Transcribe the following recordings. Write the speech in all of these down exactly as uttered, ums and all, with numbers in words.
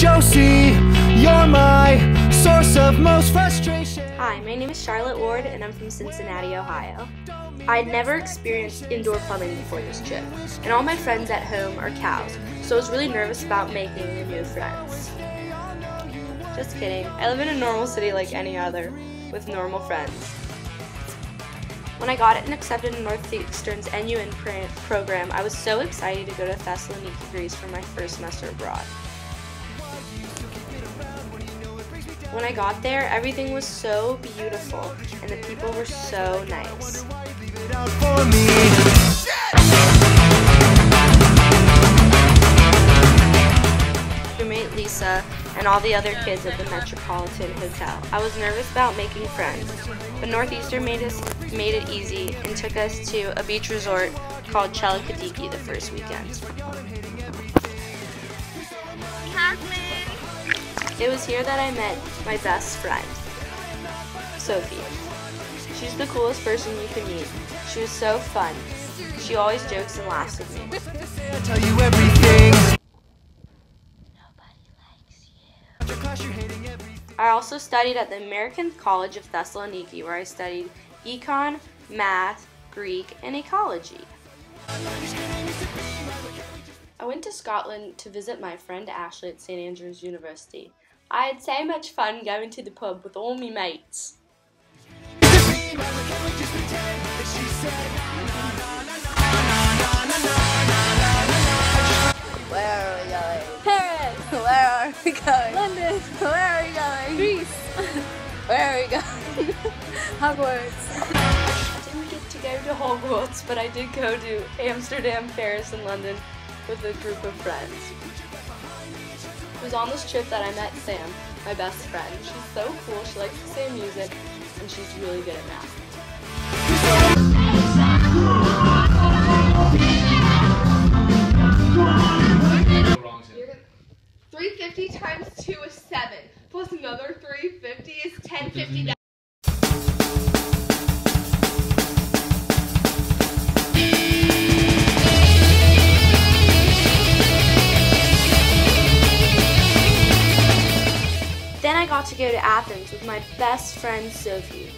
Josie, you're my source of most frustration. Hi, my name is Charlotte Ward and I'm from Cincinnati, Ohio. I had never experienced indoor plumbing before this trip, and all my friends at home are cows, so I was really nervous about making new friends. Just kidding, I live in a normal city like any other, with normal friends. When I got accepted in Northeastern's N U N program, I was so excited to go to Thessaloniki, Greece for my first semester abroad. When I got there, everything was so beautiful, and the people were so nice. Roommate Lisa and all the other kids at the Metropolitan Hotel. I was nervous about making friends, but Northeastern made us made it easy and took us to a beach resort called Chelakadiki the first weekend. It was here that I met my best friend, Sophie. She's the coolest person you can meet. She was so fun. She always jokes and laughs with me. I'll tell you everything. Nobody likes you. I also studied at the American College of Thessaloniki, where I studied econ, math, Greek, and ecology. I went to Scotland to visit my friend Ashley at Saint Andrews University. I had so much fun going to the pub with all my mates. Where are we going? Paris! Where are we going? London! Where are we going? Greece! Where are we going? Hogwarts! I didn't get to go to Hogwarts, but I did go to Amsterdam, Paris, and London with a group of friends. It was on this trip that I met Sam, my best friend. She's so cool, she likes the same music, and she's really good at math. three fifty times two is seven, plus another three fifty is ten fifty. Then I got to go to Athens with my best friend Sophie.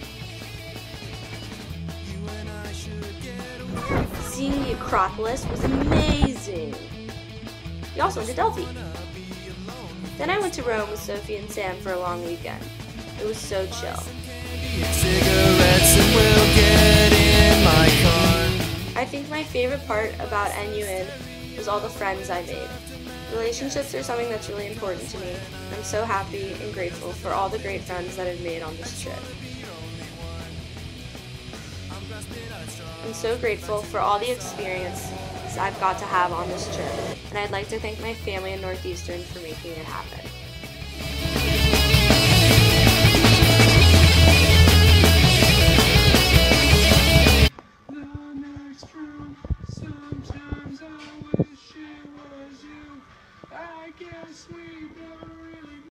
Seeing the Acropolis was amazing. We also went to Delphi. Then I went to Rome with Sophie and Sam for a long weekend. It was so chill. I think my favorite part about N U N was all the friends I made. Relationships are something that's really important to me. I'm so happy and grateful for all the great friends that I've made on this trip. I'm so grateful for all the experience I've got to have on this trip, and I'd like to thank my family in Northeastern for making it happen. Sometimes I wish it was you. I guess we never